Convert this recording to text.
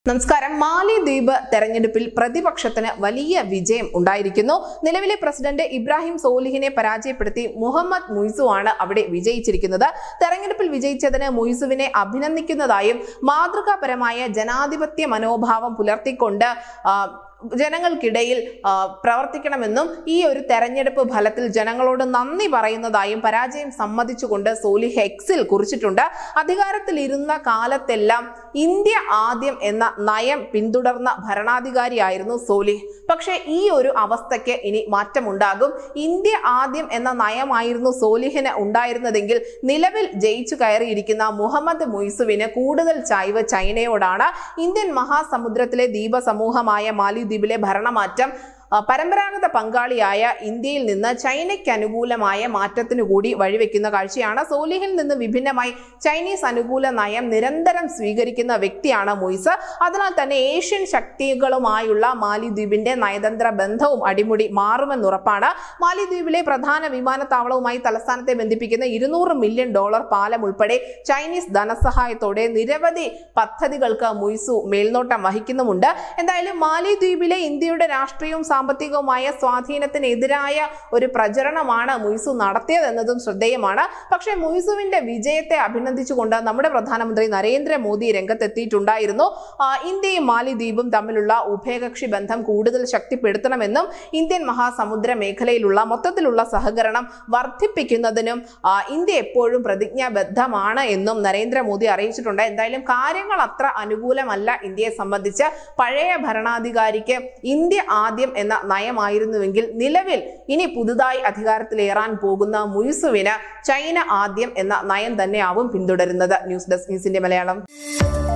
നമസ്കാരം. മാലിദ്വീപ് തെരഞ്ഞെടുപ്പിൽ പ്രതിപക്ഷത്തിന് വലിയ വിജയം ഉണ്ടായിരിക്കുന്നു. നിലവിലെ പ്രസിഡന്റ് ഇബ്രാഹിം സോലിഹിനെ പരാജയപ്പെടുത്തി മുഹമ്മദ് മുയ്സു ആണ് അവിടെ വിജയിച്ചിരിക്കുന്നത്. തെരഞ്ഞെടുപ്പിൽ വിജയിച്ചതിന് മുയ്സുവിനെ അഭിനന്ദിക്കുന്നതായും മാതൃകാപരമായ ജനാധിപത്യ മനോഭാവം പുലർത്തിക്കൊണ്ട് ജനങ്ങൾക്കിടയിൽ പ്രവർത്തിക്കണമെന്നും ഈ ഒരു തെരഞ്ഞെടുപ്പ് ഫലത്തിൽ ജനങ്ങളോട് നന്ദി പറയുന്നതായും പരാജയം സമ്മതിച്ചുകൊണ്ട് സോലിഹ് എക്സിൽ കുറിച്ചിട്ടുണ്ട്. അധികാരത്തിലിരുന്ന കാലത്തെല്ലാം ഇന്ത്യ ആദ്യം എന്ന നയം പിന്തുടർന്ന ഭരണാധികാരിയായിരുന്നു സോലിഹ്. പക്ഷേ ഈ ഒരു അവസ്ഥയ്ക്ക് ഇനി മാറ്റമുണ്ടാകും. ഇന്ത്യ ആദ്യം എന്ന നയമായിരുന്നു സോലിഹിന് ഉണ്ടായിരുന്നതെങ്കിൽ നിലവിൽ ജയിച്ചു കയറിയിരിക്കുന്ന മുഹമ്മദ് മുയ്സുവിന് കൂടുതൽ ചായ്വ് ചൈനയോടാണ്. ഇന്ത്യൻ മഹാസമുദ്രത്തിലെ ദ്വീപ സമൂഹമായ മാലിദ്വീപിലെ ഭരണമാറ്റം പരമ്പരാഗത പങ്കാളിയായ ഇന്ത്യയിൽ നിന്ന് ചൈനയ്ക്ക് അനുകൂലമായ മാറ്റത്തിനു കൂടി വഴിവെക്കുന്ന കാഴ്ചയാണ്. സോലിഹിൽ നിന്ന് വിഭിന്നമായി ചൈനീസ് അനുകൂല നയം നിരന്തരം സ്വീകരിക്കുന്ന വ്യക്തിയാണ് മുയ്സ്. അതിനാൽ തന്നെ ഏഷ്യൻ ശക്തികളുമായുള്ള മാലിദ്വീപിന്റെ നയതന്ത്ര ബന്ധവും അടിമുടി മാറുമെന്നുറപ്പാണ്. മാലിദ്വീപിലെ പ്രധാന വിമാനത്താവളവുമായി തലസ്ഥാനത്തെ ബന്ധിപ്പിക്കുന്ന $200 മില്യൺ പാലം ഉൾപ്പെടെ ചൈനീസ് ധനസഹായത്തോടെ നിരവധി പദ്ധതികൾക്ക് മുയ്സു മേൽനോട്ടം വഹിക്കുന്നുമുണ്ട്. എന്തായാലും മാലിദ്വീപിലെ ഇന്ത്യയുടെ രാഷ്ട്രീയവും സാമ്പത്തികവുമായ സ്വാധീനത്തിനെതിരായ ഒരു പ്രചരണമാണ് മുയ്സു നടത്തിയതെന്നതും ശ്രദ്ധേയമാണ്. പക്ഷേ മുയ്സുവിന്റെ വിജയത്തെ അഭിനന്ദിച്ചുകൊണ്ട് നമ്മുടെ പ്രധാനമന്ത്രി നരേന്ദ്രമോദി രംഗത്തെത്തിയിട്ടുണ്ടായിരുന്നു. ഇന്ത്യയും മാലിദ്വീപും തമ്മിലുള്ള ഉഭയകക്ഷി ബന്ധം കൂടുതൽ ശക്തിപ്പെടുത്തണമെന്നും ഇന്ത്യൻ മഹാസമുദ്ര മേഖലയിലുള്ള മൊത്തത്തിലുള്ള സഹകരണം വർദ്ധിപ്പിക്കുന്നതിനും ഇന്ത്യ എപ്പോഴും പ്രതിജ്ഞാബദ്ധമാണ് എന്നും നരേന്ദ്രമോദി അറിയിച്ചിട്ടുണ്ട്. എന്തായാലും കാര്യങ്ങൾ അത്ര അനുകൂലമല്ല ഇന്ത്യയെ സംബന്ധിച്ച്. പഴയ ഭരണാധികാരിക്ക് ഇന്ത്യ ആദ്യം എന്ന നയമായിരുന്നുവെങ്കിൽ നിലവിൽ ഇനി പുതുതായി അധികാരത്തിലേറാൻ പോകുന്ന മുയ്സുവിന് ചൈന ആദ്യം എന്ന നയം തന്നെയാവും പിന്തുടരുന്നത്. News desk news India Malayalam.